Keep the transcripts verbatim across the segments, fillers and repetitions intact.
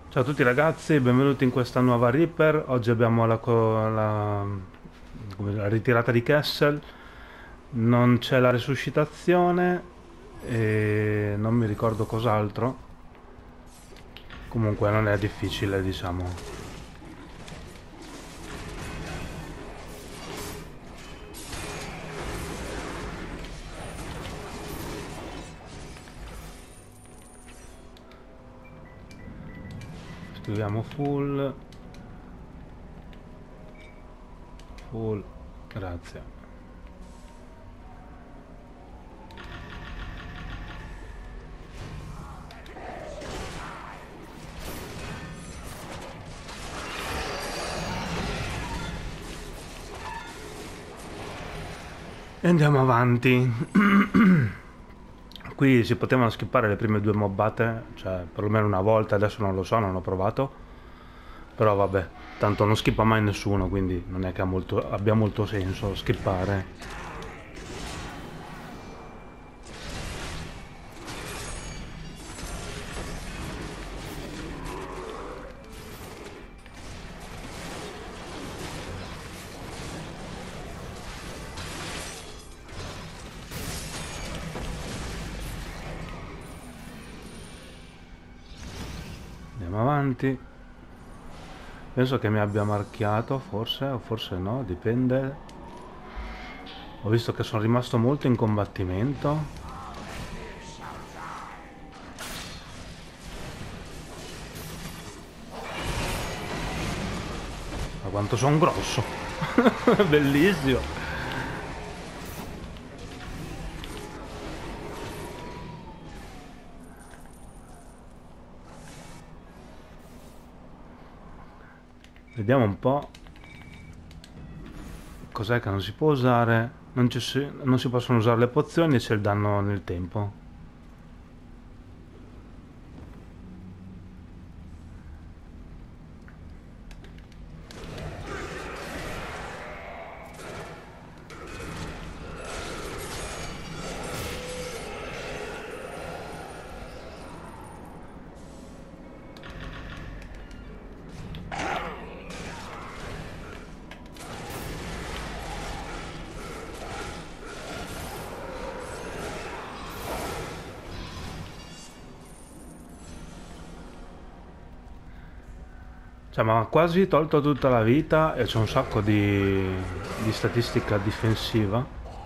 Ciao a tutti ragazzi, benvenuti in questa nuova Reaper. Oggi abbiamo la, co- la- come dire, la ritirata di Kessel, non c'è la resuscitazione e non mi ricordo cos'altro. Comunque non è difficile, diciamo. Scriviamo full, full, grazie. E andiamo avanti. Qui si potevano skippare le prime due mobbate, cioè perlomeno una volta, adesso non lo so, non ho provato. Però vabbè, tanto non skippa mai nessuno, quindi non è che ha molto, abbia molto senso skippare. Andiamo avanti. Penso che mi abbia marchiato, forse, o forse no, dipende. Ho visto che sono rimasto molto in combattimento. Ma quanto sono grosso! Bellissimo! Vediamo un po'. Cos'è che non si può usare? Non, ci si, non si possono usare le pozioni e c'è il danno nel tempo. Cioè, ma ha quasi tolto tutta la vita e c'è un sacco di, di statistica difensiva.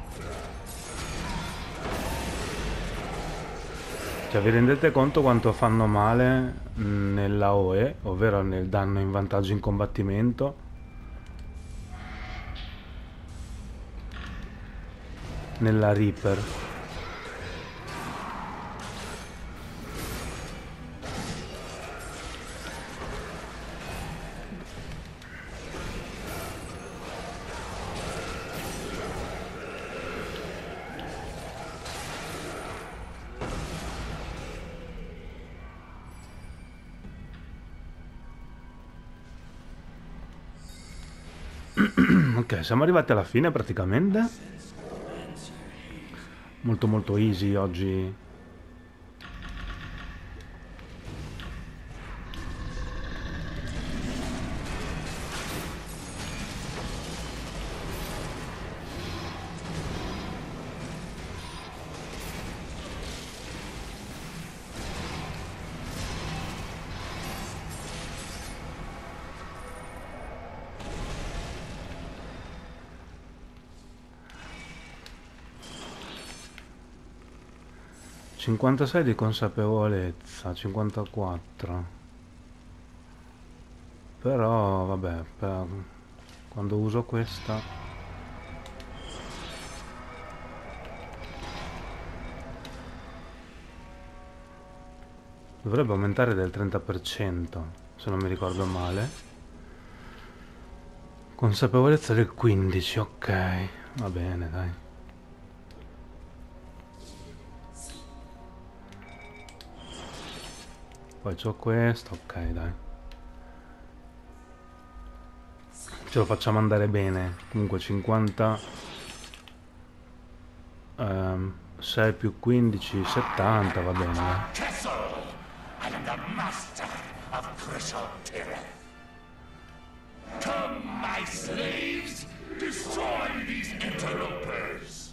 Cioè, vi rendete conto quanto fanno male nella O E, ovvero nel danno in vantaggio in combattimento, nella Reaper. Ok, siamo arrivati alla fine praticamente. Molto molto easy oggi. cinquantasei di consapevolezza, cinquantaquattro. Però vabbè, per- quando uso questa dovrebbe aumentare del trenta per cento, se non mi ricordo male. Consapevolezza del quindici, ok, va bene, dai. Poi c'ho questo, ok, dai. Ce lo facciamo andare bene. Comunque cinquanta, ehm, sei più quindici, settanta, va bene, dai. I am the master of Crystal Tirith. Come, my slaves, destroy these interlopers.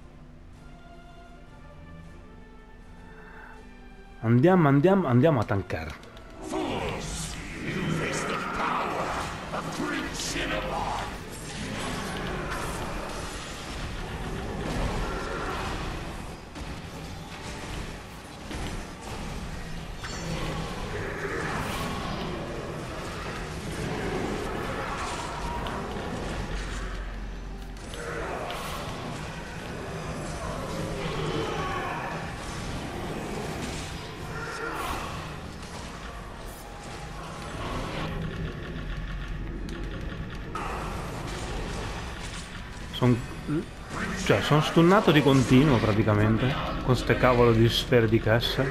Andiamo, andiamo, andiamo a tankare. Fools, you face the power of Prince Cinnabon. Son, cioè, sono stunnato di continuo praticamente con ste cavolo di sfere di Kessel.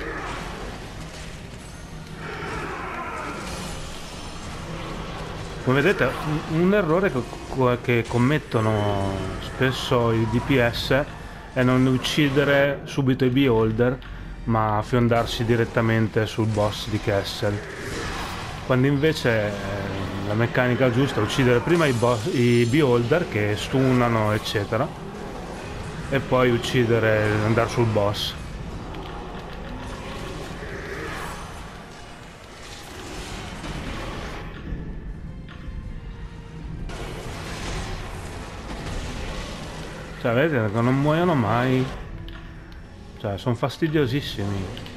Come vedete, un, un errore che, che commettono spesso i D P S è non uccidere subito i Beholder, ma fiondarsi direttamente sul boss di Kessel, quando invece la meccanica giusta è uccidere prima i, boss, i Beholder che stunnano eccetera e poi uccidere, andare sul boss. Cioè vedete che non muoiono mai, cioè sono fastidiosissimi.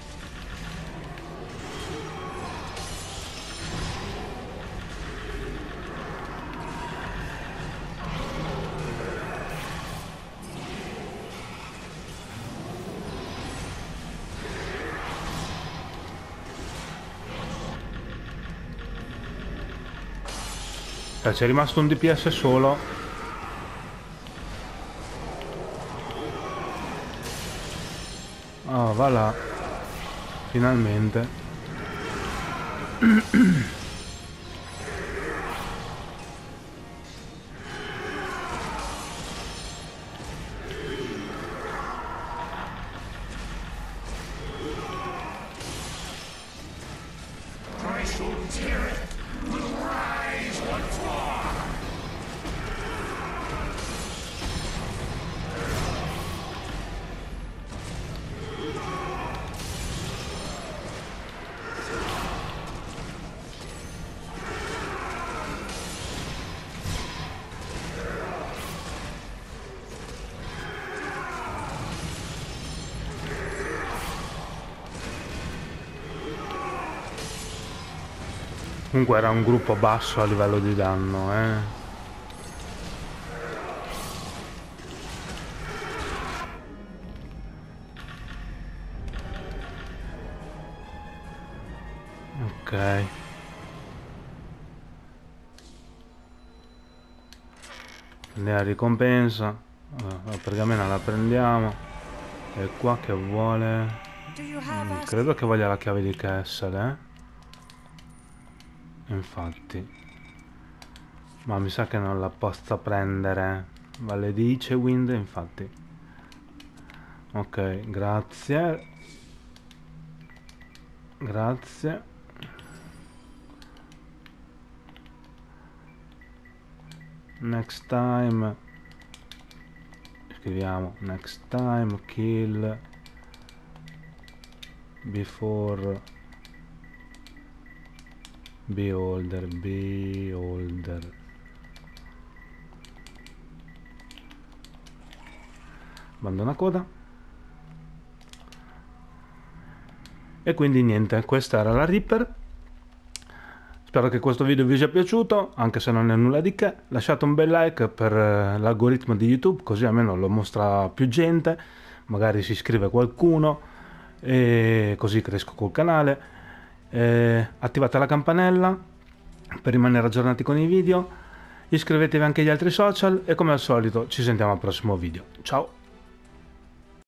Cioè, c'è rimasto un D P S solo. Oh, va là. Finalmente. Crystal Tirith will rise once more. Comunque era un gruppo basso a livello di danno, eh. Ok. La ricompensa. La pergamena la prendiamo. E qua che vuole. Mm, credo che voglia la chiave di Kessel, eh. Infatti, ma mi sa che non la posso prendere. Maledice Wind, infatti. Ok, grazie. Grazie. Next time. Scriviamo next time kill before Beholder, Beholder. Abbandona coda. E quindi niente, questa era la Reaper. Spero che questo video vi sia piaciuto, anche se non è nulla di che. Lasciate un bel like per l'algoritmo di YouTube, così almeno lo mostra a più gente, magari si iscrive qualcuno e così cresco col canale. Eh, attivate la campanella per rimanere aggiornati con i video, iscrivetevi anche agli altri social e come al solito ci sentiamo al prossimo video. Ciao!